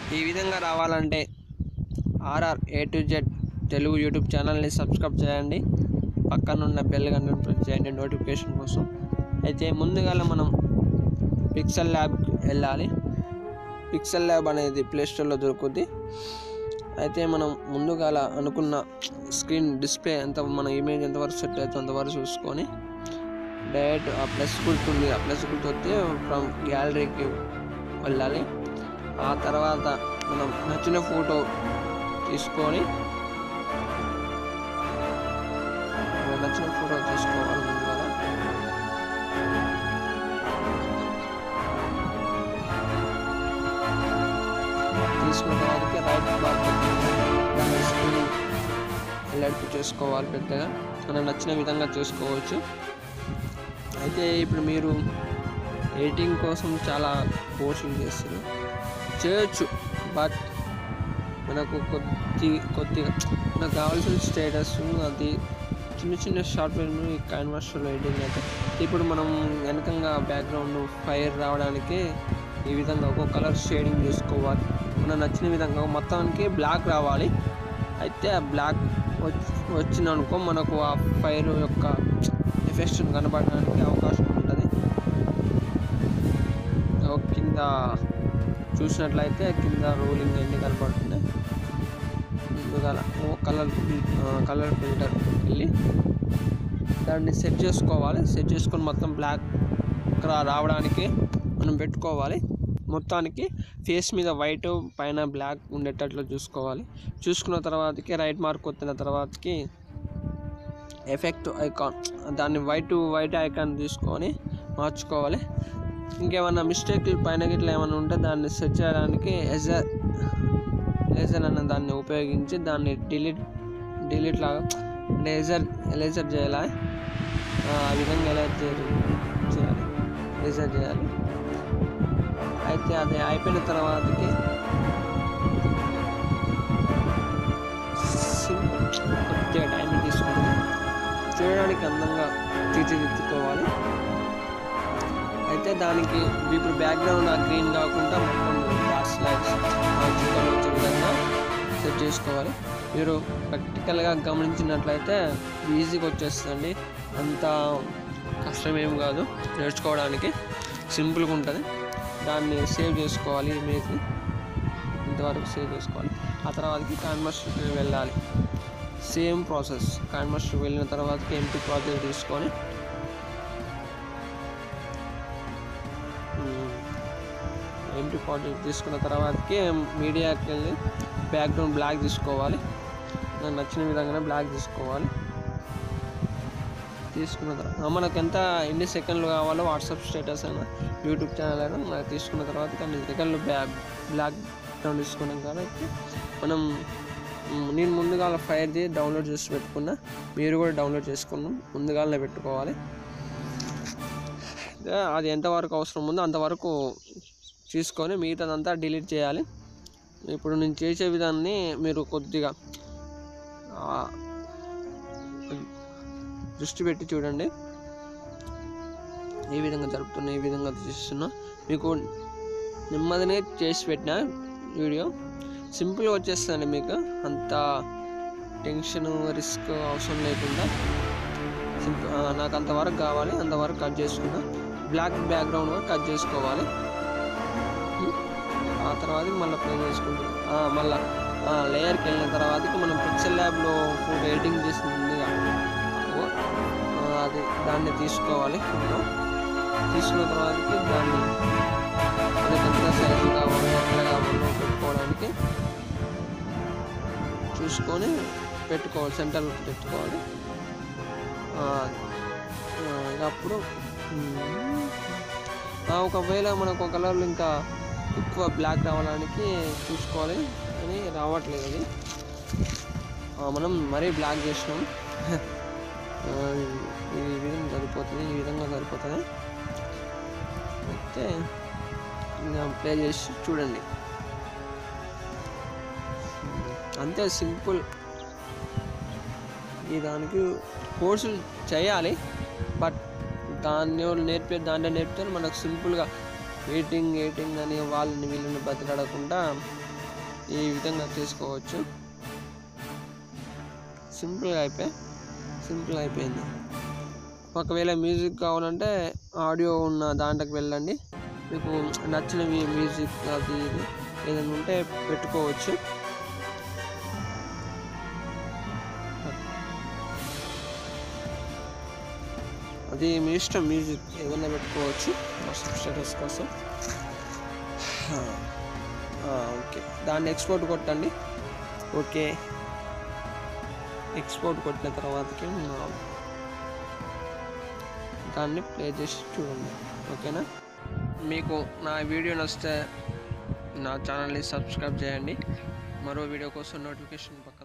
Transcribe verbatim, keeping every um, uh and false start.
ఈ విధంగా రావాలంటే RR A to Z Telugu YouTube ఛానల్ని సబ్స్క్రైబ్ చేయండి, పక్కనున్న బెల్ గంటను ప్రెస్ చేయండి నోటిఫికేషన్ కోసం. అయితే ముందుగా మనం పిక్సెల్ ల్యాబ్కి వెళ్ళాలి. పిక్సెల్ ల్యాబ్ అనేది ప్లేస్టోర్లో దొరుకుద్ది. అయితే మనం ముందుగా అనుకున్న స్క్రీన్ డిస్ప్లే ఎంత, మన ఇమేజ్ ఎంతవరకు సెట్ అవుతుందో అంతవరకు చూసుకొని డైరెక్ట్ ఆ ప్లస్ గుర్తుంది, ఆ ప్లస్ గుర్తు వస్తే ఫ్రమ్ గ్యాలరీకి వెళ్ళాలి. ఆ తర్వాత మనం నచ్చిన ఫోటో తీసుకొని నచ్చిన ఫోటో తీసుకోవాలి. ముందుగా తీసుకున్న తర్వాత రైట్ బార్ స్క్రీన్ హైలైట్ చేసుకోవాలి పెద్దగా, మనం నచ్చిన విధంగా చేసుకోవచ్చు. అయితే ఇప్పుడు మీరు ఎడిటింగ్ కోసం చాలా పోస్టింగ్ చేస్తారు, చేయొచ్చు. బట్ మనకు కొద్ది కొద్దిగా మనకు కావాల్సిన స్టేటస్ అది చిన్న చిన్న సాఫ్ట్వేర్ను ఈ క్యాన్వాస్లో ఎడిటింగ్ అయితే ఇప్పుడు మనం వెనకంగా బ్యాక్గ్రౌండ్ ఫైర్ రావడానికి ఈ విధంగా ఒక్కొక్క కలర్ షేడింగ్ చేసుకోవాలి. మనం నచ్చిన విధంగా మొత్తానికి బ్లాక్ రావాలి. అయితే ఆ బ్లాక్ వచ్చిందనుకో మనకు ఆ ఫైర్ యొక్క ఎఫెక్ట్స్ కనబడడానికి అవకాశం ఉంటుంది. కింద చూసినట్లయితే కింద రోలింగ్ అన్నీ కనబడుతున్నాయి. ముందుగా ఓ కలర్ కలర్ ఫిల్టర్ వెళ్ళి దాన్ని సెట్ చేసుకోవాలి. సెట్ చేసుకొని మొత్తం బ్లాక్ రావడానికి మనం పెట్టుకోవాలి. మొత్తానికి ఫేస్ మీద వైట్ పైన బ్లాక్ ఉండేటట్లు చూసుకోవాలి. చూసుకున్న తర్వాతకి రైట్ మార్క్ వచ్చిన తర్వాతకి ఎఫెక్ట్ ఐకాన్, దాన్ని వైట్ వైట్ ఐకాన్ తీసుకొని మార్చుకోవాలి. ఇంకేమన్నా మిస్టేక్లు పైన గిట్లా ఏమైనా ఉంటే దాన్ని సెట్ చేయడానికి ఎజర్ లేజర్ అన్న దాన్ని ఉపయోగించి దాన్ని డిలీట్ డిలీట్ లాగా లేజర్ లేజర్ చేయాలి. ఆ విధంగా ఎలా చేయాలి లేజర్ చేయాలి. అయితే అది అయిపోయిన తర్వాతకి కొద్దిగా టైం తీసుకుంటుంది, చూడడానికి అందంగా తీర్చిదిద్దుకోవాలి. అయితే దానికి ఇప్పుడు బ్యాక్గ్రౌండ్ ఆ గ్రీన్ కాకుండా మొత్తం డార్క్ లైట్స్ చుక్కలు వచ్చే విధంగా సెట్ చేసుకోవాలి. మీరు ప్రాక్టికల్గా గమనించినట్లయితే ఈజీగా వచ్చేస్తుంది, అంత కష్టమేం కాదు, నేర్చుకోవడానికి సింపుల్గా ఉంటుంది. దాన్ని సేవ్ చేసుకోవాలి, ఇమేజ్ ఇంతవరకు సేవ్ చేసుకోవాలి. ఆ తర్వాతకి కాన్వర్స్కి వెళ్ళాలి. సేమ్ ప్రాసెస్, కాన్వర్స్కి వెళ్ళిన తర్వాతకి ఎంపీ ప్రాజెక్ట్ తీసుకొని ఎంపీ ప్రాజెక్ట్ తీసుకున్న తర్వాతకి మీడియాకి వెళ్ళి బ్యాక్గ్రౌండ్ బ్లాక్ తీసుకోవాలి. నాకు నచ్చిన విధంగానే బ్లాక్ తీసుకోవాలి. తీసుకున్న తర్వాత మనకు ఎంత ఎన్ని సెకండ్లు కావాలో వాట్సాప్ స్టేటస్ అయినా యూట్యూబ్ ఛానల్ అయినా మనకు తీసుకున్న తర్వాత అన్ని సెకండ్లు బ్యాక్ బ్లాక్ గ్రౌండ్ తీసుకున్నాం కాబట్టి మనం నేను ముందుగా ఫైర్ది డౌన్లోడ్ చేసి పెట్టుకున్నా, మీరు కూడా డౌన్లోడ్ చేసుకున్నాం ముందుగానే పెట్టుకోవాలి. అది ఎంతవరకు అవసరం ఉందో అంతవరకు తీసుకొని మిగతాదంతా డిలీట్ చేయాలి. ఇప్పుడు నేను చేసే విధాన్ని మీరు కొద్దిగా దృష్టి పెట్టి చూడండి. ఏ విధంగా జరుపుతున్నా, ఏ విధంగా చేస్తున్నా మీకు నెమ్మదినే చేసి పెట్టిన వీడియో సింపుల్గా వచ్చేస్తుందండి. మీకు అంత టెన్షన్ రిస్క్ అవసరం లేకుండా సింపుల్, నాకు అంతవరకు కావాలి అంతవరకు కట్ చేసుకున్నా. బ్లాక్ బ్యాక్గ్రౌండ్ కూడా కట్ చేసుకోవాలి. ఆ తర్వాత మళ్ళీ ప్లే చేసుకుంటాం. మళ్ళీ లేయర్కి వెళ్ళిన తర్వాతకి మనం పిక్సెల్ ల్యాబ్లో ఫోటో ఎడిటింగ్ చేసింది అది దాన్ని తీసుకోవాలి. ఫోటో తీసుకున్న తర్వాతకి దాన్ని మనకి ఎంత సైజు కావాలో ఎట్లా కావాలో పెట్టుకోవడానికి చూసుకొని పెట్టుకోవాలి, సెంటర్లో పెట్టుకోవాలి. అప్పుడు ఒకవేళ మనకు ఒక కలర్లో ఇంకా ఎక్కువ బ్లాక్ రావడానికి చూసుకోవాలి, అని రావట్లేదు అది. మనం మరీ బ్లాక్ చేసినాం, ఈ విధంగా సరిపోతుంది, ఈ విధంగా సరిపోతుంది. అయితే ఇంకా ప్లే చేసి చూడండి, అంతే సింపుల్. ఈ దానికి కోర్సులు చేయాలి, బట్ దాన్ని నేర్పే దాంట్లో నేర్పితే మనకు సింపుల్గా ఎడిటింగ్ ఎడిటింగ్ అని వాళ్ళని వీళ్ళని బతిలాడకుండా ఈ విధంగా చేసుకోవచ్చు. సింపుల్గా అయిపోయి సింపుల్ అయిపోయింది. ఒకవేళ మ్యూజిక్ కావాలంటే ఆడియో ఉన్న దాంట్లోకి వెళ్ళండి. మీకు నచ్చినవి మ్యూజిక్ అది ఇది ఏదైనా ఉంటే పెట్టుకోవచ్చు. అది మీ ఇష్టం, మ్యూజిక్ ఏదైనా పెట్టుకోవచ్చు వాట్సాప్ స్టేటస్ కోసం. ఓకే, దాన్ని ఎక్స్పోర్ట్ కొట్టండి. ఓకే, ఎక్స్పోర్ట్ కొట్టిన తర్వాతకి దాన్ని ప్లే చేసి చూడండి. ఓకేనా? మీకు నా వీడియో నచ్చితే నా ఛానల్ని సబ్స్క్రైబ్ చేయండి. మరో వీడియో కోసం నోటిఫికేషన్